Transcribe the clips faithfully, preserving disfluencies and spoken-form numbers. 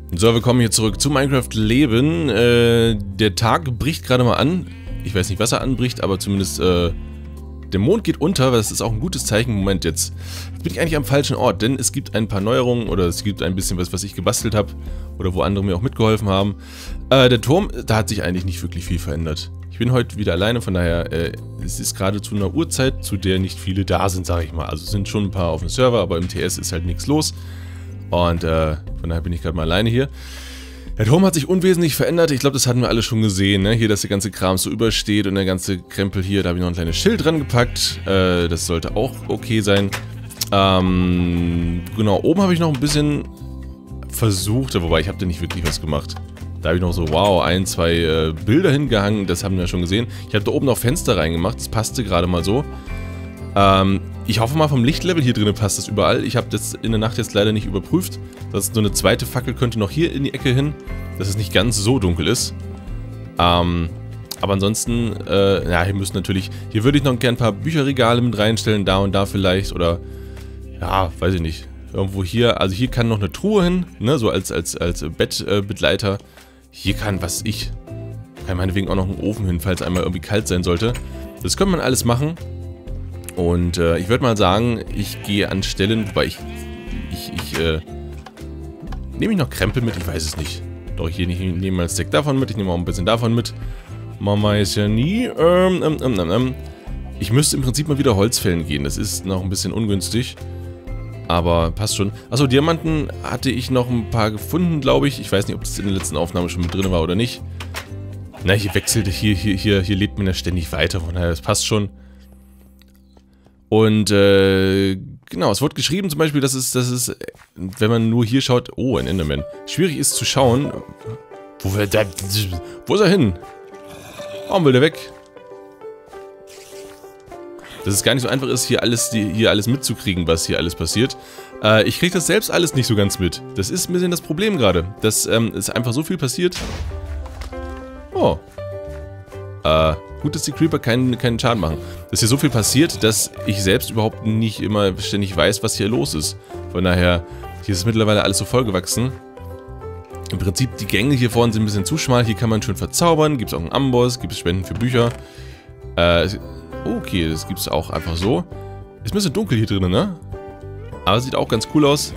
So, wir kommen hier zurück zu Minecraft Leben. Äh, der Tag bricht gerade mal an. Ich weiß nicht, was er anbricht, aber zumindest äh, der Mond geht unter. Das ist auch ein gutes Zeichen. Moment, jetzt, jetzt bin ich eigentlich am falschen Ort, denn es gibt ein paar Neuerungen oder es gibt ein bisschen was, was ich gebastelt habe oder wo andere mir auch mitgeholfen haben. Äh, der Turm, da hat sich eigentlich nicht wirklich viel verändert. Ich bin heute wieder alleine, von daher, äh, es ist gerade zu einer Uhrzeit, zu der nicht viele da sind, sage ich mal. Also es sind schon ein paar auf dem Server, aber im T S ist halt nichts los. Und äh, von daher bin ich gerade mal alleine hier. Der Turm hat sich unwesentlich verändert. Ich glaube, das hatten wir alle schon gesehen, ne? Hier, dass der ganze Kram so übersteht und der ganze Krempel hier. Da habe ich noch ein kleines Schild dran gepackt. Äh, das sollte auch okay sein. Ähm, genau, oben habe ich noch ein bisschen versucht, wobei ich habe da nicht wirklich was gemacht. Da habe ich noch so, wow, ein, zwei äh, Bilder hingehangen. Das haben wir ja schon gesehen. Ich habe da oben noch Fenster reingemacht. Das passte gerade mal so. Ähm, ich hoffe mal, vom Lichtlevel hier drinnen passt das überall. Ich habe das in der Nacht jetzt leider nicht überprüft. Das ist so eine zweite Fackel könnte noch hier in die Ecke hin, dass es nicht ganz so dunkel ist. Ähm, aber ansonsten, äh, ja, hier müssen natürlich, hier würde ich noch gerne ein paar Bücherregale mit reinstellen, da und da vielleicht, oder, ja, weiß ich nicht. Irgendwo hier, also hier kann noch eine Truhe hin, ne, so als, als, als Bettbegleiter. Hier kann, was ich, kann meinetwegen auch noch ein Ofen hin, falls einmal irgendwie kalt sein sollte. Das könnte man alles machen. Und äh, ich würde mal sagen, ich gehe an Stellen, wobei ich, ich, ich, äh, nehme ich noch Krempel mit? Ich weiß es nicht. Doch, ich, ich nehme mal ein Stack davon mit, ich nehme auch ein bisschen davon mit. Man weiß ja nie. Ähm, ähm, ähm, ähm. Ich müsste im Prinzip mal wieder Holz fällen gehen, das ist noch ein bisschen ungünstig. Aber passt schon. Achso, Diamanten hatte ich noch ein paar gefunden, glaube ich. Ich weiß nicht, ob das in der letzten Aufnahme schon mit drin war oder nicht. Na, hier wechselte, hier, hier, hier, hier lebt man ja ständig weiter, von daher, das passt schon. Und, äh, genau, es wurde geschrieben zum Beispiel, dass es, dass es, wenn man nur hier schaut, oh, ein Enderman, schwierig ist zu schauen, wo, will der, wo ist er hin? Warum will der weg? Dass es gar nicht so einfach ist, hier alles, die, hier alles mitzukriegen, was hier alles passiert. Äh, ich kriege das selbst alles nicht so ganz mit. Das ist ein bisschen das Problem gerade, dass ähm, es einfach so viel passiert. Oh. Äh, gut, dass die Creeper keinen, keinen Schaden machen. Dass hier so viel passiert, dass ich selbst überhaupt nicht immer ständig weiß, was hier los ist. Von daher, hier ist mittlerweile alles so vollgewachsen. Im Prinzip, die Gänge hier vorne sind ein bisschen zu schmal. Hier kann man schön verzaubern. Gibt es auch einen Amboss, gibt es Spenden für Bücher. Äh, okay, das gibt es auch einfach so. Ist ein bisschen dunkel hier drinnen, ne? Aber sieht auch ganz cool aus.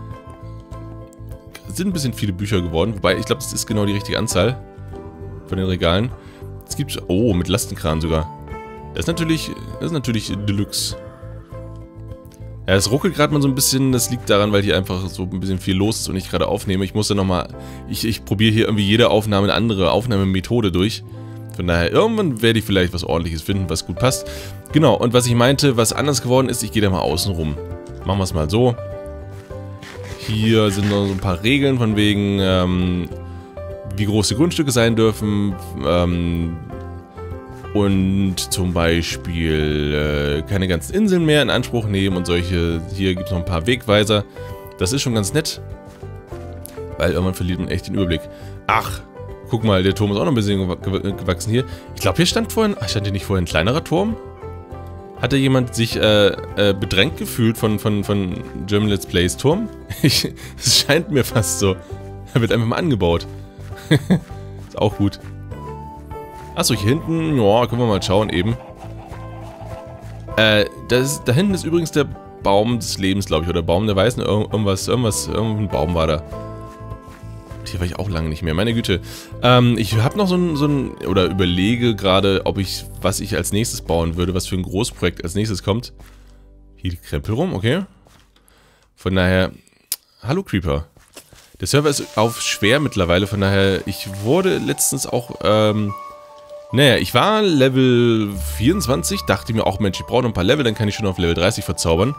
Es sind ein bisschen viele Bücher geworden, wobei ich glaube, das ist genau die richtige Anzahl von den Regalen. Es gibt, oh, mit Lastenkran sogar. Das ist natürlich, das ist natürlich Deluxe. Ja, es ruckelt gerade mal so ein bisschen, das liegt daran, weil hier einfach so ein bisschen viel los ist und ich gerade aufnehme. Ich muss dann nochmal, ich, ich probiere hier irgendwie jede Aufnahme eine andere Aufnahmemethode durch. Von daher, irgendwann werde ich vielleicht was Ordentliches finden, was gut passt. Genau, und was ich meinte, was anders geworden ist, ich gehe da mal außen rum. Machen wir es mal so. Hier sind noch so ein paar Regeln von wegen, ähm, wie groß die Grundstücke sein dürfen, ähm, und zum Beispiel äh, keine ganzen Inseln mehr in Anspruch nehmen und solche. Hier gibt es noch ein paar Wegweiser. Das ist schon ganz nett, weil irgendwann verliert man echt den Überblick. Ach, guck mal, der Turm ist auch noch ein bisschen gewachsen hier. Ich glaube, hier stand vorhin, ach, stand hier nicht vorhin ein kleinerer Turm? Hat da jemand sich äh, äh, bedrängt gefühlt von, von, von German Let's Plays Turm? Es scheint mir fast so. Er wird einfach mal angebaut. Ist auch gut. Achso, hier hinten, ja, können wir mal schauen eben. Äh, das, da hinten ist übrigens der Baum des Lebens, glaube ich, oder Baum der Weißen, irgendwas, irgendwas, irgendein Baum war da. Hier war ich auch lange nicht mehr, meine Güte. Ähm, ich habe noch so ein, so ein, oder überlege gerade, ob ich, was ich als nächstes bauen würde, was für ein Großprojekt als nächstes kommt. Hier die Krempel rum, okay. Von daher, hallo Creeper. Der Server ist auf schwer mittlerweile, von daher, ich wurde letztens auch, ähm, naja, ich war Level vierundzwanzig, dachte mir auch, Mensch, ich brauche noch ein paar Level, dann kann ich schon auf Level dreißig verzaubern.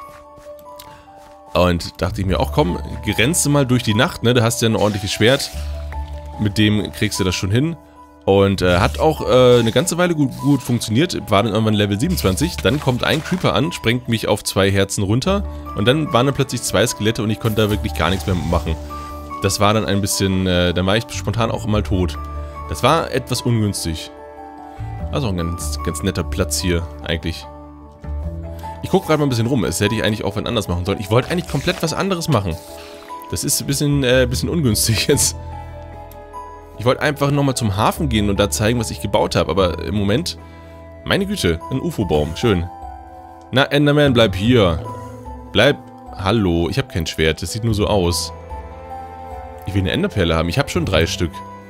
Und dachte ich mir auch, komm, grenze mal durch die Nacht, ne, da hast du ja ein ordentliches Schwert, mit dem kriegst du das schon hin. Und äh, hat auch äh, eine ganze Weile gut, gut funktioniert, war dann irgendwann Level siebenundzwanzig, dann kommt ein Creeper an, sprengt mich auf zwei Herzen runter und dann waren dann plötzlich zwei Skelette und ich konnte da wirklich gar nichts mehr machen. Das war dann ein bisschen, äh, dann war ich spontan auch mal tot. Das war etwas ungünstig. Also ein ganz, ganz netter Platz hier, eigentlich. Ich gucke gerade mal ein bisschen rum, das hätte ich eigentlich auch wann anders machen sollen. Ich wollte eigentlich komplett was anderes machen. Das ist ein bisschen, äh, bisschen ungünstig jetzt. Ich wollte einfach nochmal zum Hafen gehen und da zeigen, was ich gebaut habe. Aber im Moment... Meine Güte, ein U F O-Baum. Schön. Na, Enderman, bleib hier. Bleib... Hallo, ich habe kein Schwert. Das sieht nur so aus. Ich will eine Enderperle haben. Ich habe schon drei Stück.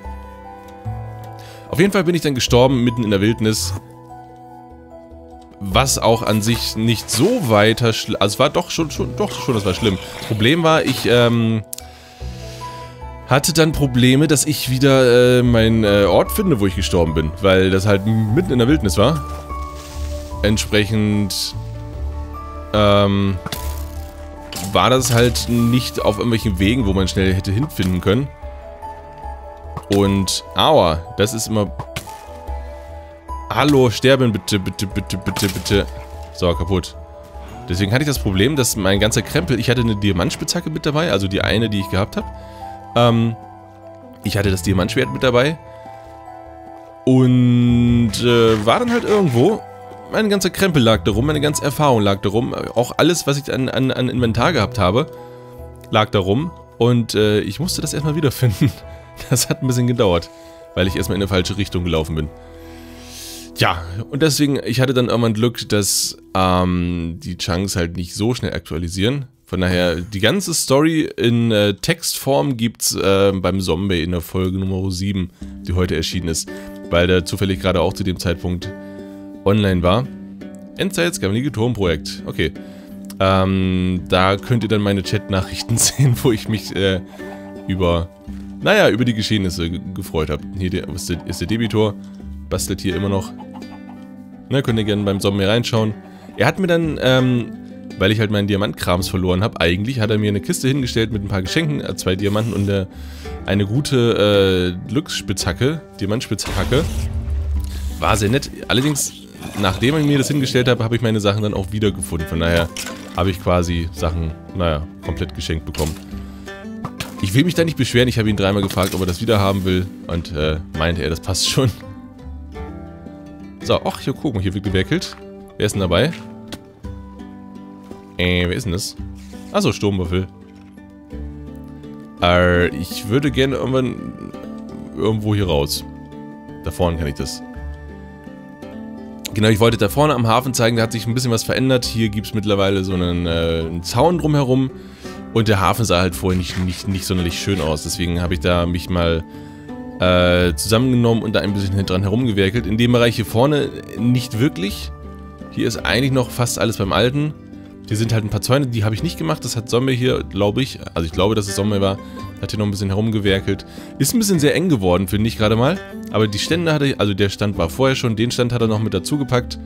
Auf jeden Fall bin ich dann gestorben, mitten in der Wildnis. Was auch an sich nicht so weiter schlimm... Also es war doch schon, schon, doch schon, das war schlimm. Das Problem war, ich, ähm... hatte dann Probleme, dass ich wieder äh, meinen äh, Ort finde, wo ich gestorben bin. Weil das halt mitten in der Wildnis war. Entsprechend... Ähm... war das halt nicht auf irgendwelchen Wegen, wo man schnell hätte hinfinden können. Und... Aua, das ist immer... Hallo, sterben bitte, bitte, bitte, bitte, bitte. So, kaputt. Deswegen hatte ich das Problem, dass mein ganzer Krempel... Ich hatte eine Diamantspitzhacke mit dabei, also die eine, die ich gehabt habe. Ähm, ich hatte das Diamantschwert mit dabei. Und äh, war dann halt irgendwo... Mein ganzer Krempel lag da rum, meine ganze Erfahrung lag da rum. Auch alles, was ich an, an, an Inventar gehabt habe, lag da rum. Und äh, ich musste das erstmal wiederfinden. Das hat ein bisschen gedauert, weil ich erstmal in eine falsche Richtung gelaufen bin. Ja, und deswegen, ich hatte dann irgendwann Glück, dass ähm, die Chunks halt nicht so schnell aktualisieren. Von daher, die ganze Story in äh, Textform gibt's äh, beim Zombie in der Folge Nummer sieben, die heute erschienen ist. Weil der zufällig gerade auch zu dem Zeitpunkt online war. Endzeits Gamelige Turmprojekt. Okay. Ähm, da könnt ihr dann meine Chat-Nachrichten sehen, wo ich mich äh, über, naja, über die Geschehnisse gefreut habe. Hier der, ist, der, ist der Debitor. Bastelt hier immer noch. Na, könnt ihr gerne beim Zombie reinschauen. Er hat mir dann, ähm, weil ich halt meinen Diamantkrams verloren habe, eigentlich hat er mir eine Kiste hingestellt mit ein paar Geschenken, äh, zwei Diamanten und äh, eine gute äh, Glücksspitzhacke, Diamantspitzhacke. War sehr nett. Allerdings, nachdem ich mir das hingestellt habe, habe ich meine Sachen dann auch wiedergefunden. Von daher habe ich quasi Sachen, naja, komplett geschenkt bekommen. Ich will mich da nicht beschweren. Ich habe ihn dreimal gefragt, ob er das wieder haben will. Und äh, meinte er, das passt schon. So, ach, hier gucken, hier wird gewerkelt. Wer ist denn dabei? Äh, wer ist denn das? Achso, Sturmwürfel. Äh, ich würde gerne irgendwann irgendwo hier raus. Da vorne kann ich das. Genau, ich wollte da vorne am Hafen zeigen, da hat sich ein bisschen was verändert. Hier gibt es mittlerweile so einen, äh, einen Zaun drumherum. Und der Hafen sah halt vorher nicht, nicht, nicht sonderlich schön aus. Deswegen habe ich da mich mal äh, zusammengenommen und da ein bisschen dran herumgewerkelt. In dem Bereich hier vorne nicht wirklich. Hier ist eigentlich noch fast alles beim Alten. Hier sind halt ein paar Zäune, die habe ich nicht gemacht. Das hat Zombie hier, glaube ich, also ich glaube, dass es Zombie war, hat hier noch ein bisschen herumgewerkelt. Ist ein bisschen sehr eng geworden, finde ich gerade mal. Aber die Stände hatte ich, also der Stand war vorher schon, den Stand hat er noch mit dazu gepackt.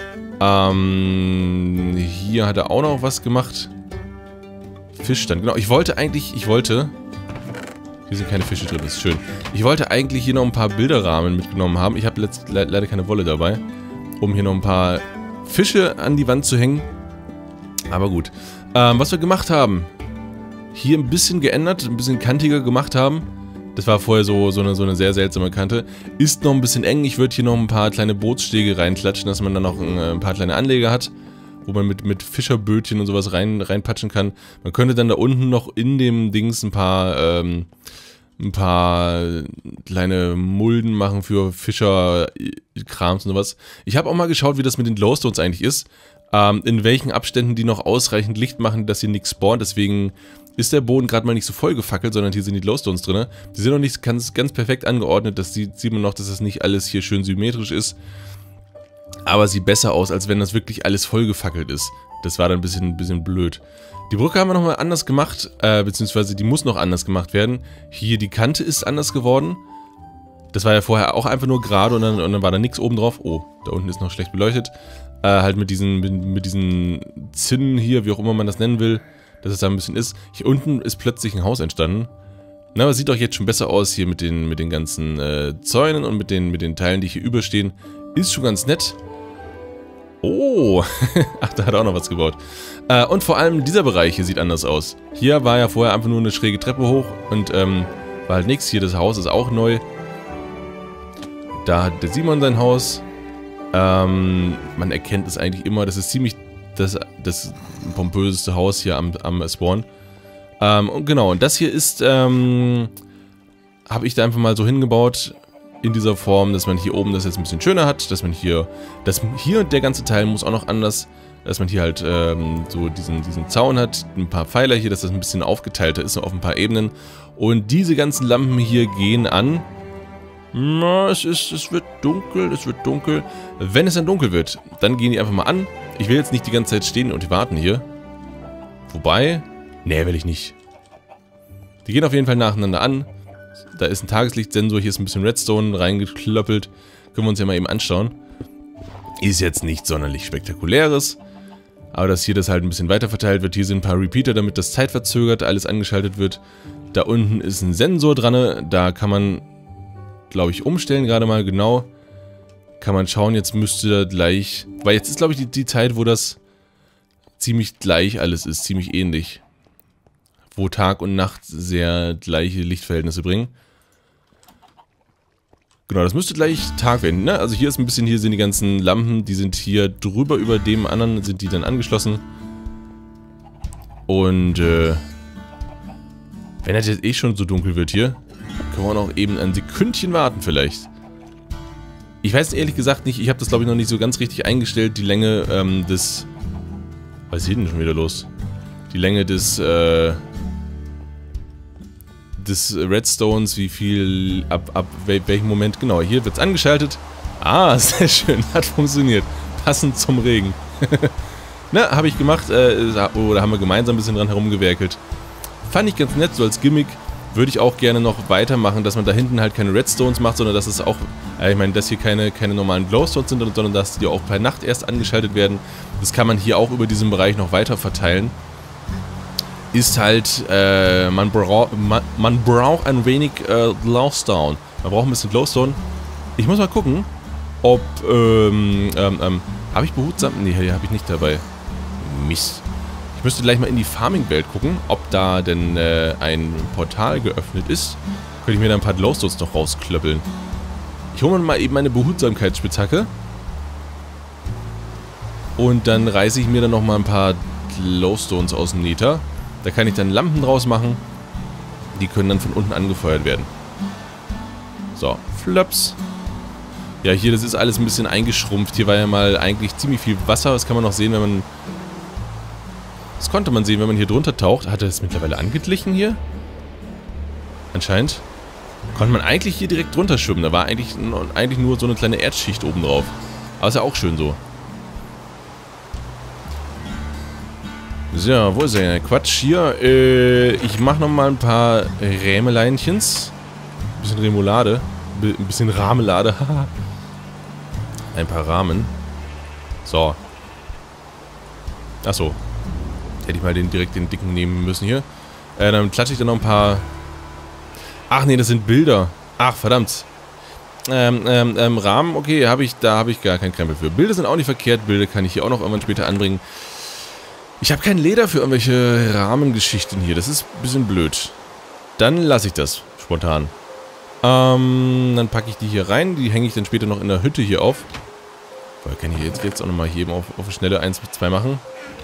Ähm, hier hat er auch noch was gemacht. Fischstand, genau. Ich wollte eigentlich, ich wollte... Hier sind keine Fische drin, das ist schön. Ich wollte eigentlich hier noch ein paar Bilderrahmen mitgenommen haben. Ich habe le leider keine Wolle dabei, um hier noch ein paar Fische an die Wand zu hängen. Aber gut. Ähm, was wir gemacht haben. Hier ein bisschen geändert, ein bisschen kantiger gemacht haben. Das war vorher so, so, eine, so eine sehr seltsame Kante. Ist noch ein bisschen eng. Ich würde hier noch ein paar kleine Bootsstege reinklatschen, dass man dann noch ein, ein paar kleine Anleger hat, wo man mit, mit Fischerbötchen und sowas rein, reinpatschen kann. Man könnte dann da unten noch in dem Dings ein paar, ähm, ein paar kleine Mulden machen für Fischerkrams und sowas. Ich habe auch mal geschaut, wie das mit den Glowstones eigentlich ist. Ähm, in welchen Abständen die noch ausreichend Licht machen, dass hier nichts spawnt. Deswegen ist der Boden gerade mal nicht so voll gefackelt, sondern hier sind die Glowstones drin. Die sind noch nicht ganz, ganz perfekt angeordnet. Das sieht, sieht man noch, dass das nicht alles hier schön symmetrisch ist. Aber sieht besser aus, als wenn das wirklich alles voll gefackelt ist. Das war dann ein bisschen, ein bisschen blöd. Die Brücke haben wir nochmal anders gemacht, äh, beziehungsweise die muss noch anders gemacht werden. Hier die Kante ist anders geworden. Das war ja vorher auch einfach nur gerade und dann, und dann war da nichts oben drauf. Oh, da unten ist noch schlecht beleuchtet. Äh, halt mit diesen, mit, mit diesen Zinnen hier, wie auch immer man das nennen will, dass es da ein bisschen ist. Hier unten ist plötzlich ein Haus entstanden. Na, aber es sieht doch jetzt schon besser aus hier mit den, mit den ganzen äh, Zäunen und mit den, mit den Teilen, die hier überstehen. Ist schon ganz nett. Oh, ach, da hat er auch noch was gebaut. Äh, und vor allem dieser Bereich hier sieht anders aus. Hier war ja vorher einfach nur eine schräge Treppe hoch und ähm, war halt nichts. Hier das Haus ist auch neu. Da hat der Simon sein Haus. Ähm, man erkennt es eigentlich immer. Das ist ziemlich das, das pompöseste Haus hier am, am Spawn. Ähm, und genau, und das hier ist, ähm, habe ich da einfach mal so hingebaut in dieser Form, dass man hier oben das jetzt ein bisschen schöner hat, dass man hier, dass hier der ganze Teil muss auch noch anders, dass man hier halt ähm, so diesen, diesen Zaun hat, ein paar Pfeiler hier, dass das ein bisschen aufgeteilter ist auf ein paar Ebenen. Und diese ganzen Lampen hier gehen an. Na, es ist, es wird dunkel, es wird dunkel. Wenn es dann dunkel wird, dann gehen die einfach mal an. Ich will jetzt nicht die ganze Zeit stehen und warten hier. Wobei, nee, will ich nicht. Die gehen auf jeden Fall nacheinander an. Da ist ein Tageslichtsensor, hier ist ein bisschen Redstone reingeklöppelt. Können wir uns ja mal eben anschauen. Ist jetzt nichts sonderlich Spektakuläres. Aber dass hier das halt ein bisschen weiter verteilt wird. Hier sind ein paar Repeater, damit das zeitverzögert alles angeschaltet wird. Da unten ist ein Sensor dran. Da kann man, glaube ich, umstellen gerade mal genau. Kann man schauen, jetzt müsste da gleich... Weil jetzt ist, glaube ich, die, die Zeit, wo das ziemlich gleich alles ist. Ziemlich ähnlich. Wo Tag und Nacht sehr gleiche Lichtverhältnisse bringen. Genau, das müsste gleich Tag werden, ne? Also hier ist ein bisschen, hier sind die ganzen Lampen, die sind hier drüber über dem anderen, sind die dann angeschlossen. Und, äh, wenn das jetzt eh schon so dunkel wird hier, können wir noch eben ein Sekündchen warten vielleicht. Ich weiß ehrlich gesagt nicht, ich habe das glaube ich noch nicht so ganz richtig eingestellt, die Länge ähm, des... Was ist hier denn schon wieder los? Die Länge des, äh... des Redstones, wie viel, ab, ab welchem Moment, genau, hier wird es angeschaltet. Ah, sehr schön, hat funktioniert. Passend zum Regen. Na, habe ich gemacht, äh, oder haben wir gemeinsam ein bisschen dran herumgewerkelt. Fand ich ganz nett, so als Gimmick. Würde ich auch gerne noch weitermachen, dass man da hinten halt keine Redstones macht, sondern dass es auch, äh, ich meine, dass hier keine, keine normalen Glowstones sind, sondern dass die auch per Nacht erst angeschaltet werden. Das kann man hier auch über diesen Bereich noch weiter verteilen. Ist halt, äh, man, bra man, man braucht ein wenig äh, Glowstone. Man braucht ein bisschen Glowstone. Ich muss mal gucken, ob, ähm, ähm, ähm, habe ich behutsam? Nee, hier habe ich nicht dabei. Mist. Ich müsste gleich mal in die Farming-Welt gucken, ob da denn äh, ein Portal geöffnet ist. Könnte ich mir da ein paar Glowstones noch rausklöppeln. Ich hole mir mal eben meine Behutsamkeitsspitzhacke. Und dann reiße ich mir dann noch mal ein paar Glowstones aus dem Nether. Da kann ich dann Lampen draus machen. Die können dann von unten angefeuert werden. So, flops. Ja, hier, das ist alles ein bisschen eingeschrumpft. Hier war ja mal eigentlich ziemlich viel Wasser. Das kann man noch sehen, wenn man... Das konnte man sehen, wenn man hier drunter taucht. Hat er das mittlerweile angeglichen hier? Anscheinend. Konnte man eigentlich hier direkt drunter schwimmen. Da war eigentlich, eigentlich nur so eine kleine Erdschicht oben drauf. Aber ist ja auch schön so. So, wo ist der Quatsch? Hier, äh, ich mache nochmal ein paar Rämeleinchens. Ein bisschen Remoulade. Ein bisschen Rahmelade. Ein paar Rahmen. So. Achso. Hätte ich mal den direkt den dicken nehmen müssen hier. Äh, dann klatsche ich dann noch ein paar... Ach nee, das sind Bilder. Ach, verdammt. Ähm, ähm, ähm, Rahmen, okay, hab ich, da habe ich gar keinen Krempel für. Bilder sind auch nicht verkehrt. Bilder kann ich hier auch noch irgendwann später anbringen. Ich habe kein Leder für irgendwelche Rahmengeschichten hier. Das ist ein bisschen blöd. Dann lasse ich das spontan. Ähm, dann packe ich die hier rein. Die hänge ich dann später noch in der Hütte hier auf. Weil kann ich jetzt, jetzt auch nochmal hier eben auf, auf Schnelle eins bis zwei machen.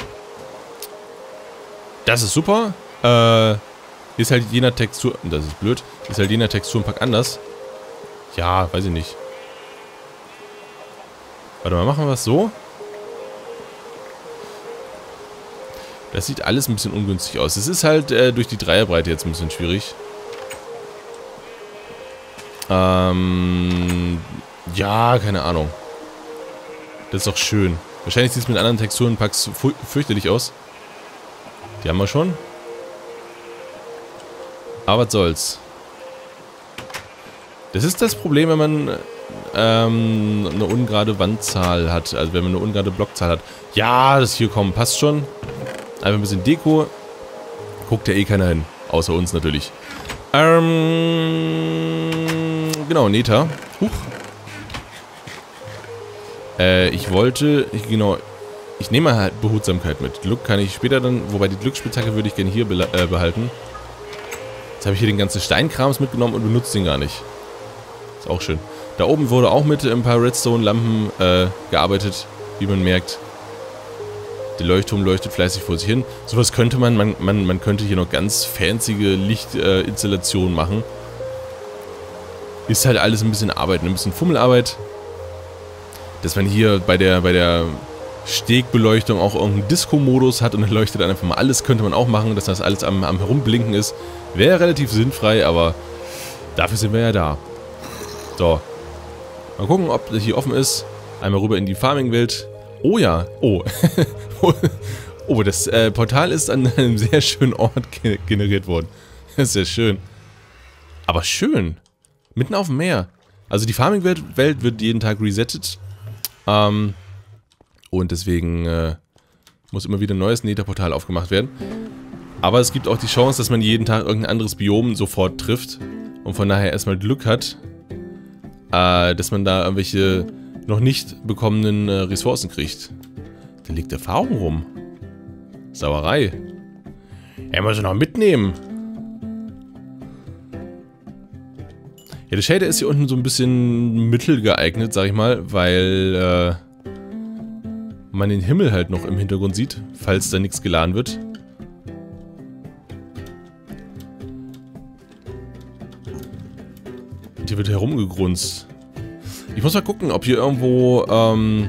Das ist super. Äh, ist halt je nach Textur... Das ist blöd. Ist halt je nach Texturenpack anders. Ja, weiß ich nicht. Warte mal, machen wir es so. Das sieht alles ein bisschen ungünstig aus. Es ist halt äh, durch die Dreierbreite jetzt ein bisschen schwierig. Ähm... Ja, keine Ahnung. Das ist doch schön. Wahrscheinlich sieht es mit anderen Texturenpacks fürchterlich aus. Die haben wir schon. Aber was soll's. Das ist das Problem, wenn man ähm, eine ungerade Wandzahl hat. Also wenn man eine ungerade Blockzahl hat. Ja, das hier kommen, passt schon. Einfach ein bisschen Deko. Guckt ja eh keiner hin. Außer uns natürlich. Ähm, genau, Nether. Huch. Äh, ich wollte... Ich, genau... Ich nehme halt Behutsamkeit mit. Glück kann ich später dann... Wobei die Glücksspitzhacke würde ich gerne hier be äh, behalten. Jetzt habe ich hier den ganzen Steinkrams mitgenommen und benutze den gar nicht. Ist auch schön. Da oben wurde auch mit ein paar Redstone-Lampen äh, gearbeitet, wie man merkt. Der Leuchtturm leuchtet fleißig vor sich hin. Sowas könnte man, man, man, man könnte hier noch ganz fancy Lichtinstallationen äh, machen. Ist halt alles ein bisschen Arbeit, ein bisschen Fummelarbeit. Dass man hier bei der, bei der Stegbeleuchtung auch irgendeinen Disco-Modus hat und dann leuchtet dann einfach mal alles, könnte man auch machen, dass das alles am, am Herumblinken ist. Wäre relativ sinnfrei, aber dafür sind wir ja da. So. Mal gucken, ob das hier offen ist. Einmal rüber in die Farming-Welt. Oh ja, oh. Oh, das äh, Portal ist an einem sehr schönen Ort ge generiert worden. Das ist sehr schön. Aber schön. Mitten auf dem Meer. Also die Farming-Welt Welt wird jeden Tag resettet. Ähm, und deswegen äh, muss immer wieder ein neues Nether-Portal aufgemacht werden. Aber es gibt auch die Chance, dass man jeden Tag irgendein anderes Biom sofort trifft. Und von daher erstmal Glück hat, äh, dass man da irgendwelche noch nicht bekommenen äh, Ressourcen kriegt. Da liegt Erfahrung rum. Sauerei. Er muss noch mitnehmen. Ja, der Shader ist hier unten so ein bisschen mittelgeeignet, sag ich mal, weil äh, man den Himmel halt noch im Hintergrund sieht, falls da nichts geladen wird. Und hier wird herumgegrunzt. Ich muss mal gucken, ob hier irgendwo ähm,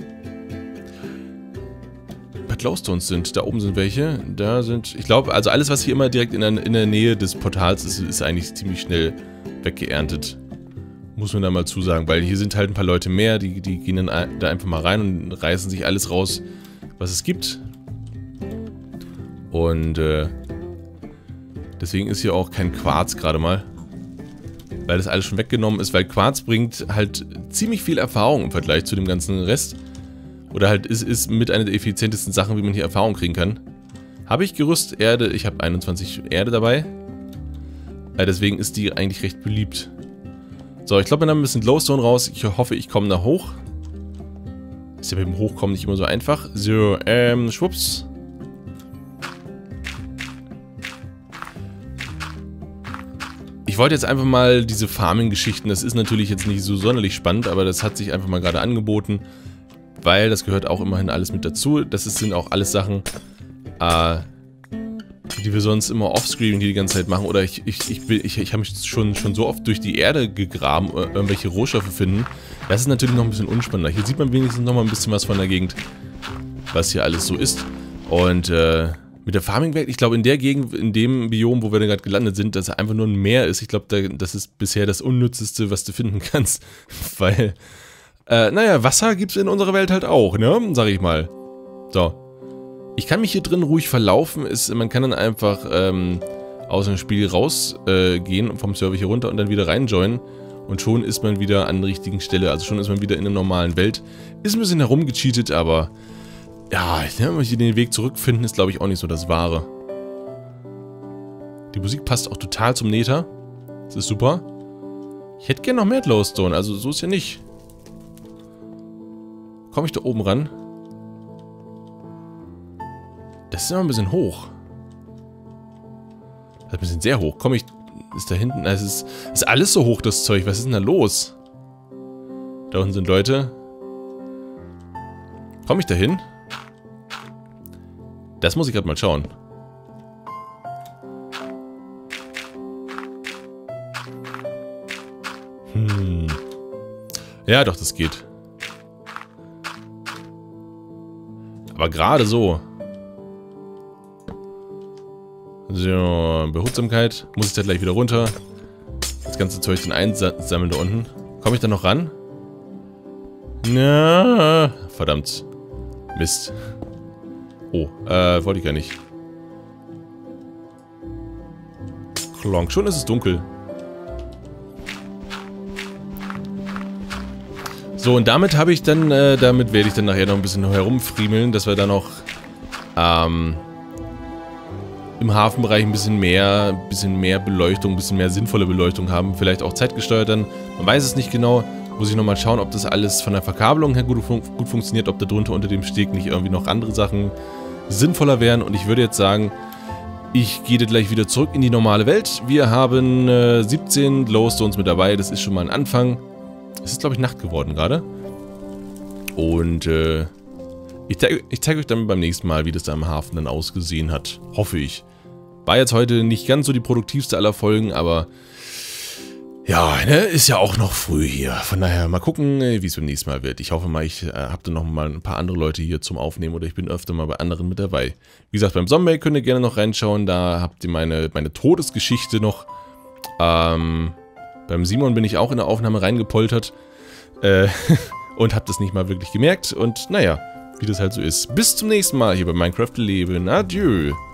Glowstones sind. Da oben sind welche. Da sind, ich glaube, also alles, was hier immer direkt in der, in der Nähe des Portals ist, ist eigentlich ziemlich schnell weggeerntet. Muss man da mal zusagen, weil hier sind halt ein paar Leute mehr, die, die gehen dann da einfach mal rein und reißen sich alles raus, was es gibt. Und äh, deswegen ist hier auch kein Quarz gerade mal. Weil das alles schon weggenommen ist, weil Quarz bringt halt ziemlich viel Erfahrung im Vergleich zu dem ganzen Rest. Oder halt ist, ist mit einer der effizientesten Sachen, wie man hier Erfahrung kriegen kann. Habe ich Gerüst Erde, ich habe einundzwanzig Erde dabei. Äh, deswegen ist die eigentlich recht beliebt. So, ich glaube, wir haben ein bisschen Glowstone raus. Ich hoffe, ich komme da hoch. Ist ja mit dem Hochkommen nicht immer so einfach. So, ähm, schwupps. Ich wollte jetzt einfach mal diese Farming-Geschichten, das ist natürlich jetzt nicht so sonderlich spannend, aber das hat sich einfach mal gerade angeboten, weil das gehört auch immerhin alles mit dazu. Das sind auch alles Sachen, äh, die wir sonst immer offscreen die ganze Zeit machen. Oder ich, ich, ich, ich, ich habe mich schon, schon so oft durch die Erde gegraben, irgendwelche Rohstoffe finden. Das ist natürlich noch ein bisschen unspannender. Hier sieht man wenigstens noch mal ein bisschen was von der Gegend, was hier alles so ist. Und äh, mit der Farming-Welt, ich glaube in der Gegend, in dem Biom, wo wir da gerade gelandet sind, dass es einfach nur ein Meer ist. Ich glaube, da, das ist bisher das Unnützeste, was du finden kannst. Weil, äh, naja, Wasser gibt es in unserer Welt halt auch, ne? Sag ich mal. So. Ich kann mich hier drin ruhig verlaufen. Ist, man kann dann einfach ähm, aus dem Spiel rausgehen äh, vom Server hier runter und dann wieder reinjoinen. Und schon ist man wieder an der richtigen Stelle. Also schon ist man wieder in der normalen Welt. Ist ein bisschen herumgecheatet, aber ja, den Weg zurückfinden ist, glaube ich, auch nicht so das Wahre. Die Musik passt auch total zum Nether. Das ist super. Ich hätte gerne noch mehr Glowstone, also so ist ja nicht. Komme ich da oben ran? Das ist immer ein bisschen hoch. Das ist ein bisschen sehr hoch. Komme ich... Ist da hinten... Es ist, ist alles so hoch, das Zeug. Was ist denn da los? Da unten sind Leute. Komme ich da hin? Das muss ich gerade mal schauen. Hm. Ja, doch, das geht. Aber gerade so. So, Behutsamkeit. Muss ich da gleich wieder runter. Das ganze Zeug dann einsammeln da unten. Komme ich da noch ran? Na, verdammt. Mist. Oh, äh, wollte ich gar nicht. Klonk, schon ist es dunkel. So, und damit habe ich dann, äh, damit werde ich dann nachher noch ein bisschen herumfriemeln, dass wir dann noch, ähm, im Hafenbereich ein bisschen mehr, ein bisschen mehr Beleuchtung, ein bisschen mehr sinnvolle Beleuchtung haben. Vielleicht auch zeitgesteuert dann. Man weiß es nicht genau. Muss ich nochmal schauen, ob das alles von der Verkabelung her gut, fun gut funktioniert, ob da drunter unter dem Steg nicht irgendwie noch andere Sachen sinnvoller wären. Und ich würde jetzt sagen, ich gehe gleich wieder zurück in die normale Welt. Wir haben äh, siebzehn Glowstones mit dabei. Das ist schon mal ein Anfang. Es ist, glaube ich, Nacht geworden gerade. Und äh, Ich zeige ich zeig euch dann beim nächsten Mal, wie das da im Hafen dann ausgesehen hat. Hoffe ich. War jetzt heute nicht ganz so die produktivste aller Folgen, aber ja, ne, ist ja auch noch früh hier. Von daher mal gucken, wie es beim nächsten Mal wird. Ich hoffe mal, ich äh, habe dann noch mal ein paar andere Leute hier zum Aufnehmen oder ich bin öfter mal bei anderen mit dabei. Wie gesagt, beim Zombie könnt ihr gerne noch reinschauen. Da habt ihr meine, meine Todesgeschichte noch. Ähm, beim Simon bin ich auch in der Aufnahme reingepoltert. Äh, und hab das nicht mal wirklich gemerkt. Und naja, wie das halt so ist. Bis zum nächsten Mal hier bei Minecraft Leben. Adieu.